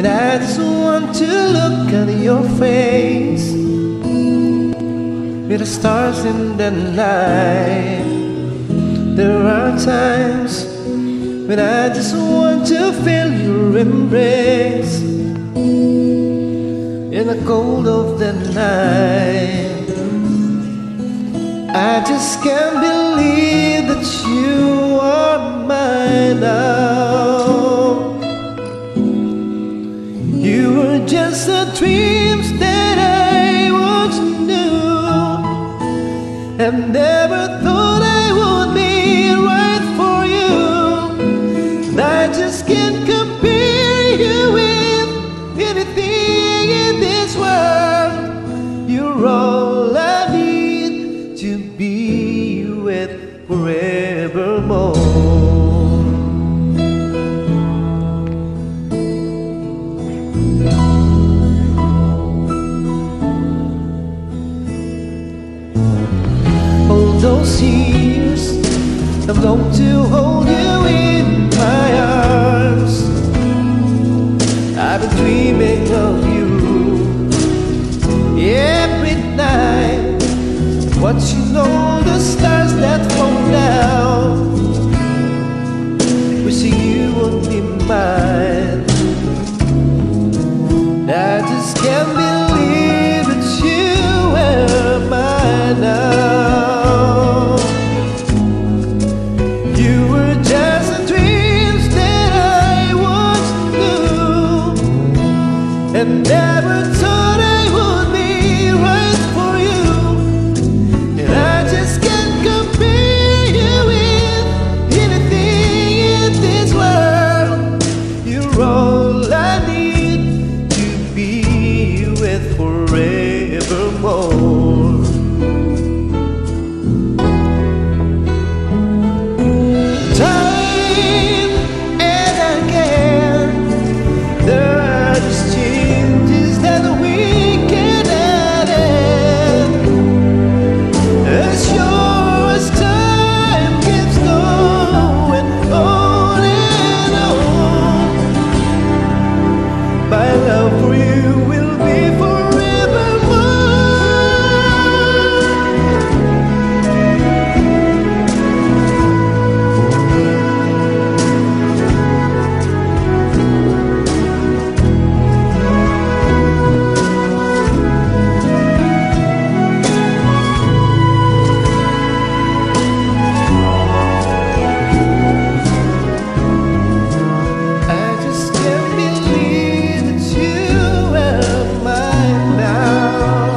I just want to look at your face with the stars in the night. There are times when I just want to feel your embrace in the cold of the night. I just can't believe that you are mine now. You were just the dreams that I once knew, and never thought I would be right for you. And I just can't compare you with anything in this world. You're all I need to be with forevermore. All those years I've longed to hold you in my arms. I've been dreaming of you every night, watching all the stars that fall down, wishing you would be mine. I just can't believe that you were mine now. You were just the dreams that I once knew, and never thought I would be right for you. And I just can't compare you with anything in this world. You're all I need to be with forevermore. Time and again, there are just changes that we cannot end. As sure as time keeps going on and on, my love for you will be forevermore. I just can't believe that you are mine now.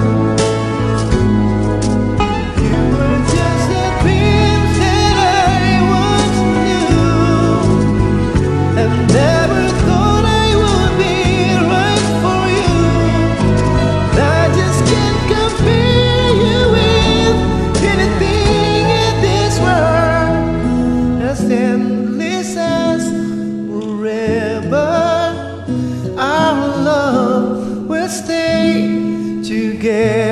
You were just the dreams that I once knew, and never thought I would be right for you. And I just can't compare you with anything in this world. As endless as forever, our love will stay together.